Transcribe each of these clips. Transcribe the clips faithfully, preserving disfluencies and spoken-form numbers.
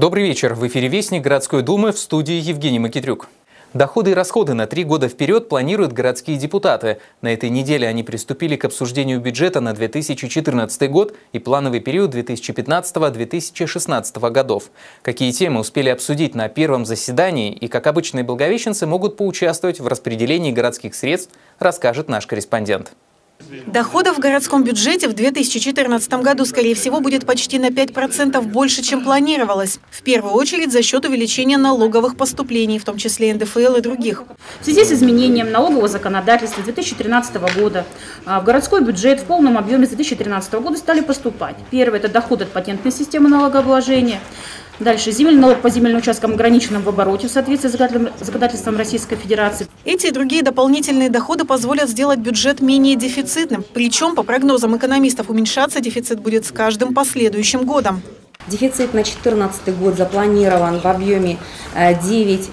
Добрый вечер. В эфире «Вестник городской думы», в студии Евгений Макитрюк. Доходы и расходы на три года вперед планируют городские депутаты. На этой неделе они приступили к обсуждению бюджета на две тысячи четырнадцатый год и плановый период две тысячи пятнадцатого — две тысячи шестнадцатого годов. Какие темы успели обсудить на первом заседании и как обычные благовещенцы могут поучаствовать в распределении городских средств, расскажет наш корреспондент. Доходов в городском бюджете в две тысячи четырнадцатом году, скорее всего, будет почти на пять процентов больше, чем планировалось. В первую очередь за счет увеличения налоговых поступлений, в том числе эн дэ эф эл и других. В связи с изменением налогового законодательства две тысячи тринадцатого года в городской бюджет в полном объеме с две тысячи тринадцатого года стали поступать. Первое – это доход от патентной системы налогообложения. Дальше земельный налог по земельным участкам ограниченным в обороте в соответствии с законодательством Российской Федерации. Эти и другие дополнительные доходы позволят сделать бюджет менее дефицитным. Причем, по прогнозам экономистов, уменьшаться дефицит будет с каждым последующим годом. Дефицит на две тысячи четырнадцатый год запланирован в объеме девять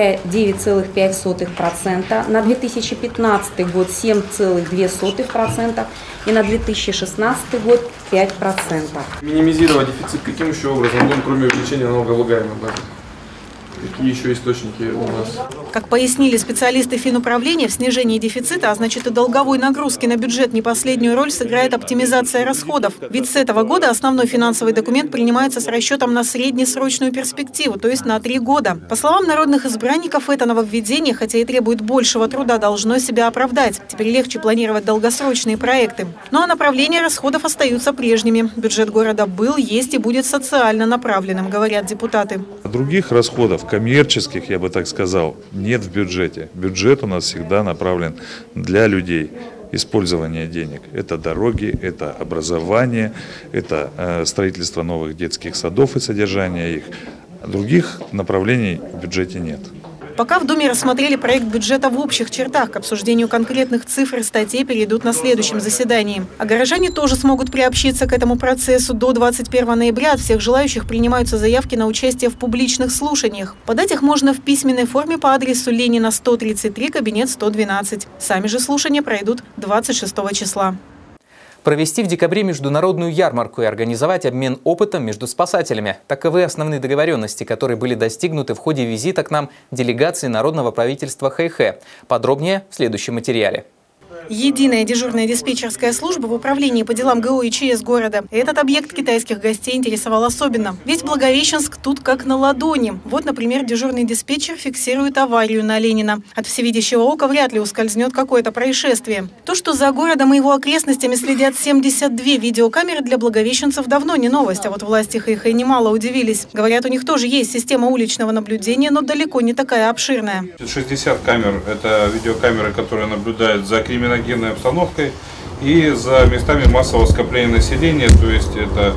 целых пять сотых процента, на две тысячи пятнадцатый год семь целых две сотых процента и на две тысячи шестнадцатый год пять процентов. Минимизировать дефицит каким еще образом, ну, кроме увеличения налогооблагаемых базы? Какие еще источники у нас? Как пояснили специалисты финуправления, в снижении дефицита, а значит и долговой нагрузки на бюджет, не последнюю роль сыграет оптимизация расходов. Ведь с этого года основной финансовый документ принимается с расчетом на среднесрочную перспективу, то есть на три года. По словам народных избранников, это нововведение, хотя и требует большего труда, должно себя оправдать. Теперь легче планировать долгосрочные проекты. Ну а направления расходов остаются прежними. Бюджет города был, есть и будет социально направленным, говорят депутаты. Других расходов, коммерческих, я бы так сказал, нет в бюджете. Бюджет у нас всегда направлен для людей. Использование денег. Это дороги, это образование, это э, строительство новых детских садов и содержание их. Других направлений в бюджете нет. Пока в Думе рассмотрели проект бюджета в общих чертах, к обсуждению конкретных цифр и статей перейдут на следующем заседании. А горожане тоже смогут приобщиться к этому процессу. До двадцать первого ноября от всех желающих принимаются заявки на участие в публичных слушаниях. Подать их можно в письменной форме по адресу Ленина, сто тридцать три, кабинет сто двенадцать. Сами же слушания пройдут двадцать шестого числа. Провести в декабре международную ярмарку и организовать обмен опытом между спасателями. Таковы основные договоренности, которые были достигнуты в ходе визита к нам делегации Народного правительства Хэйхэ. Подробнее в следующем материале. Единая дежурная диспетчерская служба в управлении по делам гэ о и че эс города. Этот объект китайских гостей интересовал особенно. Ведь Благовещенск тут как на ладони. Вот, например, дежурный диспетчер фиксирует аварию на Ленина. От всевидящего ока вряд ли ускользнет какое-то происшествие. То, что за городом и его окрестностями следят семьдесят две видеокамеры, для благовещенцев давно не новость. А вот власти Хэйхэ немало удивились. Говорят, у них тоже есть система уличного наблюдения, но далеко не такая обширная. шестьдесят камер – это видеокамеры, которые наблюдают за криминогенной обстановкой и за местами массового скопления населения, то есть это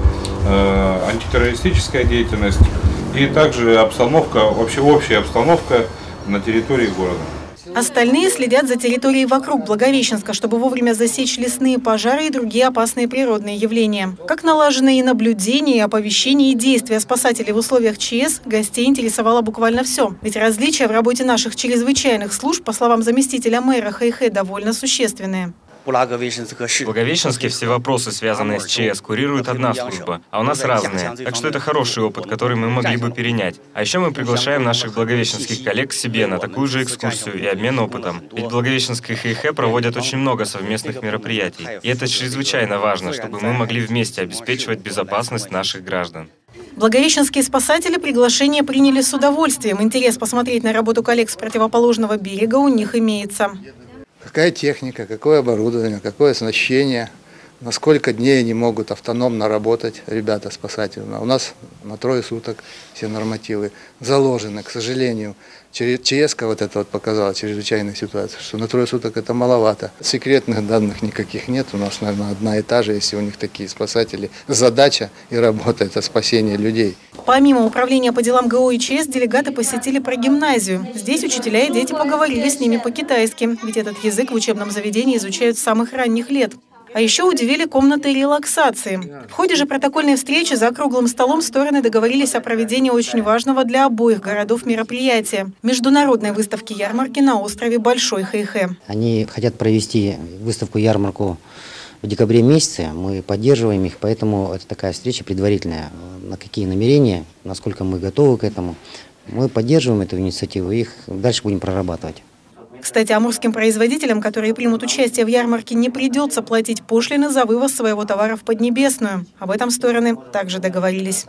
э, антитеррористическая деятельность и также обстановка, вообще общая обстановка на территории города. Остальные следят за территорией вокруг Благовещенска, чтобы вовремя засечь лесные пожары и другие опасные природные явления. Как налажены и наблюдения, и оповещения, и действия спасателей в условиях че эс, гостей интересовало буквально все. Ведь различия в работе наших чрезвычайных служб, по словам заместителя мэра Хэйхэ, довольно существенные. В Благовещенске все вопросы, связанные с че эс, курирует одна служба, а у нас разные. Так что это хороший опыт, который мы могли бы перенять. А еще мы приглашаем наших благовещенских коллег к себе на такую же экскурсию и обмен опытом. Ведь в Благовещенске Хэйхэ проводят очень много совместных мероприятий. И это чрезвычайно важно, чтобы мы могли вместе обеспечивать безопасность наших граждан. Благовещенские спасатели приглашение приняли с удовольствием. Интерес посмотреть на работу коллег с противоположного берега у них имеется. Какая техника, какое оборудование, какое оснащение, на сколько дней они могут автономно работать, ребята спасатели. У нас на трое суток все нормативы заложены, к сожалению. че эс-ка вот это вот показала, чрезвычайная ситуация, что на трое суток это маловато. Секретных данных никаких нет, у нас, наверное, одна и та же, если у них такие спасатели. Задача и работа – это спасение людей. Помимо управления по делам гэ о и че эс, делегаты посетили прогимназию. Здесь учителя и дети поговорили с ними по-китайски, ведь этот язык в учебном заведении изучают с самых ранних лет. А еще удивили комнатой релаксации. В ходе же протокольной встречи за круглым столом стороны договорились о проведении очень важного для обоих городов мероприятия – международной выставки ярмарки на острове Большой Хэйхэ. Они хотят провести выставку-ярмарку в декабре месяце, мы поддерживаем их, поэтому это такая встреча предварительная. На какие намерения, насколько мы готовы к этому. Мы поддерживаем эту инициативу и их дальше будем прорабатывать. Кстати, амурским производителям, которые примут участие в ярмарке, не придется платить пошлины за вывоз своего товара в Поднебесную. Об этом стороны также договорились.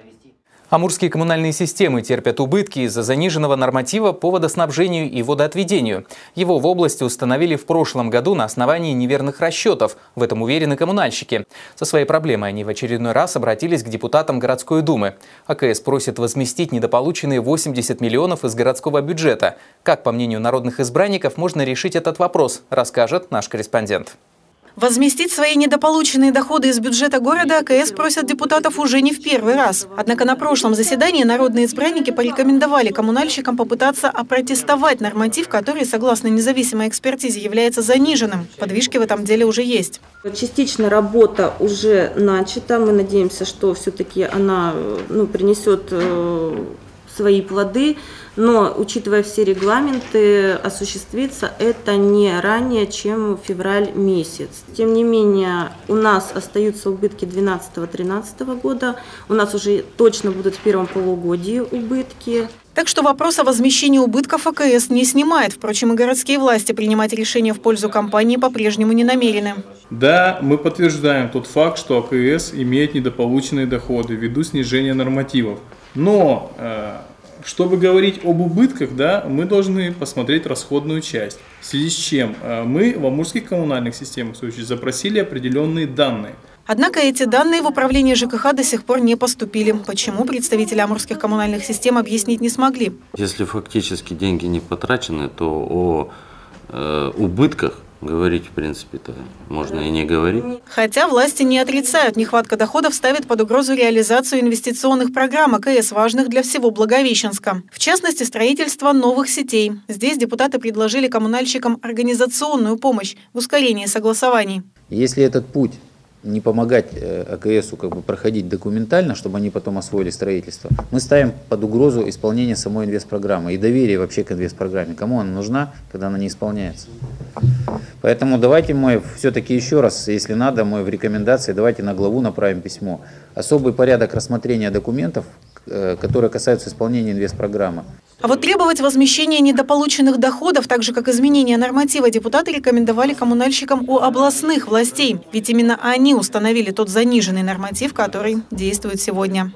Амурские коммунальные системы терпят убытки из-за заниженного норматива по водоснабжению и водоотведению. Его в области установили в прошлом году на основании неверных расчетов. В этом уверены коммунальщики. Со своей проблемой они в очередной раз обратились к депутатам городской думы. АКС просит возместить недополученные восемьдесят миллионов из городского бюджета. Как, по мнению народных избранников, можно решить этот вопрос, расскажет наш корреспондент. Возместить свои недополученные доходы из бюджета города АКС просят депутатов уже не в первый раз. Однако на прошлом заседании народные избранники порекомендовали коммунальщикам попытаться опротестовать норматив, который, согласно независимой экспертизе, является заниженным. Подвижки в этом деле уже есть. Частично работа уже начата. Мы надеемся, что все-таки она ну, принесет э, свои плоды. Но, учитывая все регламенты, осуществится это не ранее, чем февраль месяц. Тем не менее, у нас остаются убытки двенадцатого-тринадцатого года. У нас уже точно будут в первом полугодии убытки. Так что вопрос о возмещении убытков АКС не снимает. Впрочем, и городские власти принимать решения в пользу компании по-прежнему не намерены. Да, мы подтверждаем тот факт, что АКС имеет недополученные доходы ввиду снижения нормативов. Но... Э Чтобы говорить об убытках, да, мы должны посмотреть расходную часть. В связи с чем мы в амурских коммунальных системах, в свою очередь, запросили определенные данные. Однако эти данные в управление ЖКХ до сих пор не поступили. Почему, представители амурских коммунальных систем объяснить не смогли. Если фактически деньги не потрачены, то о э, убытках говорить, в принципе-то, можно и не говорить. Хотя власти не отрицают, нехватка доходов ставит под угрозу реализацию инвестиционных программ АКС, важных для всего Благовещенска. В частности, строительство новых сетей. Здесь депутаты предложили коммунальщикам организационную помощь в ускорении согласований. Если этот путь не помогать АКСу как бы проходить документально, чтобы они потом освоили строительство, мы ставим под угрозу исполнение самой инвестпрограммы и доверие вообще к инвестпрограмме. Кому она нужна, когда она не исполняется? Поэтому давайте мы все-таки еще раз, если надо, мы в рекомендации, давайте на главу направим письмо. Особый порядок рассмотрения документов, которые касаются исполнения инвестпрограммы. А вот требовать возмещения недополученных доходов, так же как изменения норматива, депутаты рекомендовали коммунальщикам у областных властей. Ведь именно они установили тот заниженный норматив, который действует сегодня.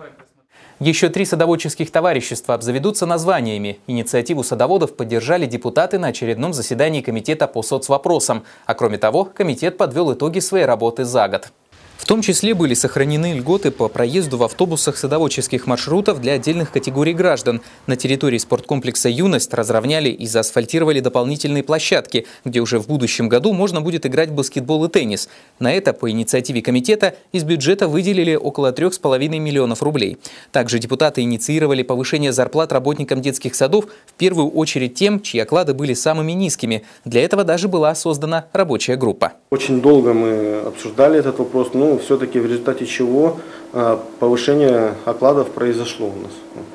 Еще три садоводческих товарищества обзаведутся названиями. Инициативу садоводов поддержали депутаты на очередном заседании комитета по соцвопросам. А кроме того, комитет подвел итоги своей работы за год. В том числе были сохранены льготы по проезду в автобусах садоводческих маршрутов для отдельных категорий граждан. На территории спорткомплекса «Юность» разровняли и заасфальтировали дополнительные площадки, где уже в будущем году можно будет играть в баскетбол и теннис. На это по инициативе комитета из бюджета выделили около трех с половиной миллионов рублей. Также депутаты инициировали повышение зарплат работникам детских садов, в первую очередь тем, чьи оклады были самыми низкими. Для этого даже была создана рабочая группа. Очень долго мы обсуждали этот вопрос. Ну, все-таки в результате чего повышение окладов произошло у нас.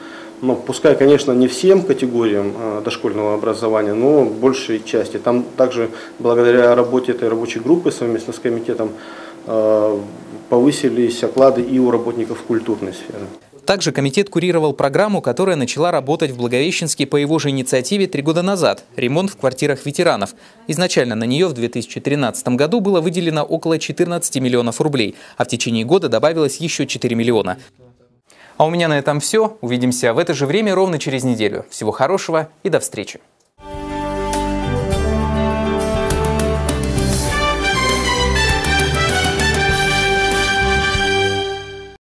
Но пускай, конечно, не всем категориям дошкольного образования, но большей части. Там также благодаря работе этой рабочей группы совместно с комитетом повысились оклады и у работников культурной сферы. Также комитет курировал программу, которая начала работать в Благовещенске по его же инициативе три года назад – ремонт в квартирах ветеранов. Изначально на нее в две тысячи тринадцатом году было выделено около четырнадцати миллионов рублей, а в течение года добавилось еще четыре миллиона. А у меня на этом все. Увидимся в это же время ровно через неделю. Всего хорошего и до встречи.